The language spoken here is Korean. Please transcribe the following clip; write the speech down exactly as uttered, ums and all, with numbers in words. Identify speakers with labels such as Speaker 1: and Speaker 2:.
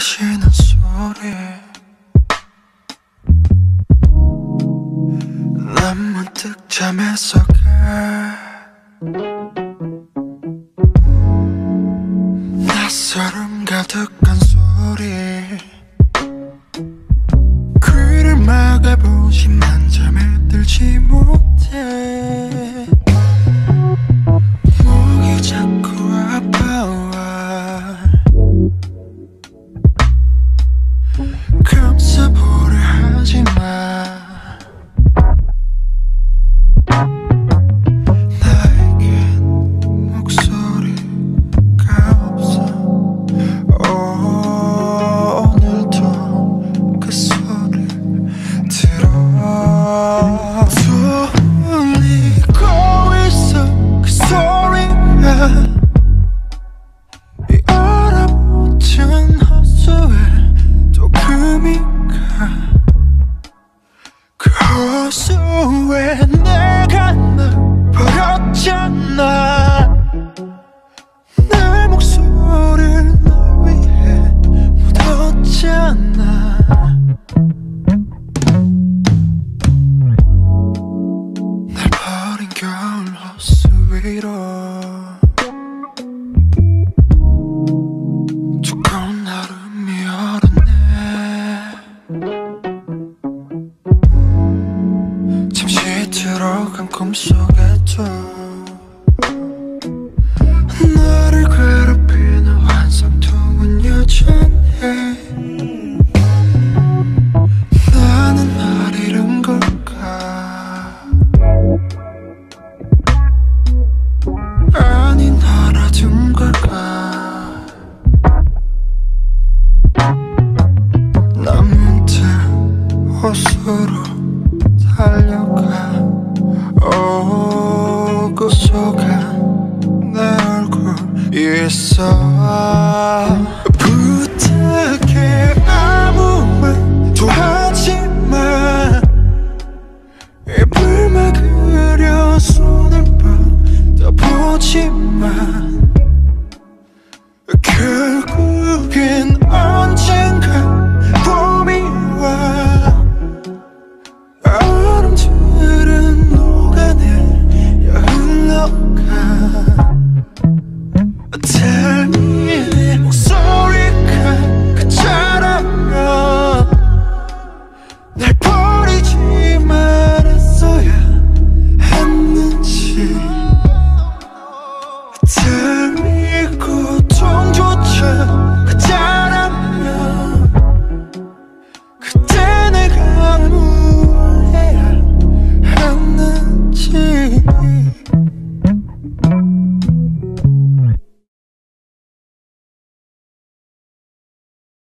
Speaker 1: 마시는 소리 난 문득 잠에서 가 낯설음 가득한 소리 귀를 막아보지만 잠에 들지 못해 목이 자꾸 아파와 감싸보려 하지마 이 얼어붙은 헛소에 또 금이 가 그 헛소에 내가 널 버렸잖아 내 목소리를 널 위해 묻었잖아 날 버린 겨울 헛소 위로 두꺼운 얼음이 얼었네 잠시 들어간 꿈속에도 나를 괴롭히는 환상통은 여전해 나는 날 잃은 걸까 아니 날 알아둔 걸까 난 문득 호수로 달려가 오고 속한 내 얼굴 있어 부탁해 아무 말도 하지마 입을 막으려 손을 뻗어보지만 결국엔 언젠가 봄이 와 얼음들은 녹아내려 흘러가 Tell me